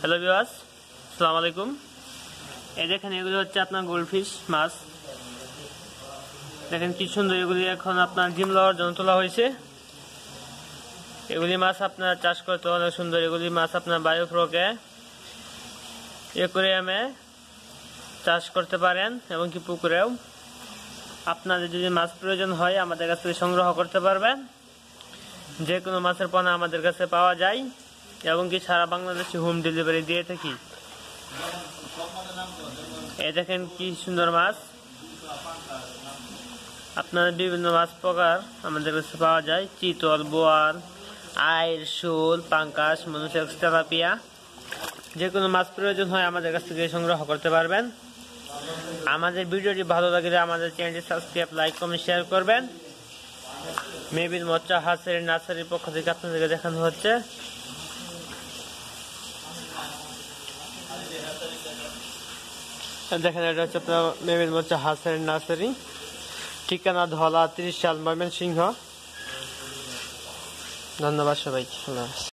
Hello viewers, আসসালামু আলাইকুম। এই দেখেন, এগুলো হচ্ছে আপনার গোল্ডফিশ মাছ। দেখেন কি সুন্দর, এগুলি এখন আপনার ডিম লওয়ার জন্য তোলা হয়েছে। এগুলি মাছ আপনার চাষ করতে অনেক সুন্দর। এগুলি মাছ আপনার বায়োফ্লকে অ্যাকুয়ারিয়ামে চাষ করতে পারেন এবং কি পুকুরেও। আপনাদের যদি মাছ প্রয়োজন হয় আমাদের কাছ থেকে সংগ্রহ করতে পারবেন। যে কোনো মাছের পোনা আমাদের কাছে পাওয়া যায় এবং কি সারা বাংলাদেশে হোম ডেলিভারি দিয়ে থাকি। এই দেখেন কি সুন্দর মাছ। আপনাদের বিভিন্ন মাছ প্রকার আমাদের কাছে পাওয়া যায়: চিতল, বোয়াল, আইর, শোল, পাঙ্কাশ, মনোসেক্স, তেলাপিয়া। যে কোনো মাছ প্রয়োজন হয় আমাদের কাছ থেকে সংগ্রহ করতে পারবেন। আমাদের ভিডিওটি ভালো লাগলে আমাদের চ্যানেলটি সাবস্ক্রাইব, লাইক, কমেন্ট, শেয়ার করবেন। মেবিল মোচা হাঁসের নার্সারির পক্ষ থেকে আপনাদেরকে দেখানো হচ্ছে। দেখেন, এটা হচ্ছে আপনার মেবিল মোচা হাঁসের নার্সারি, ঠিকানা ধলা 30 সাল, ময়মনসিংহ। ধন্যবাদ সবাইকে।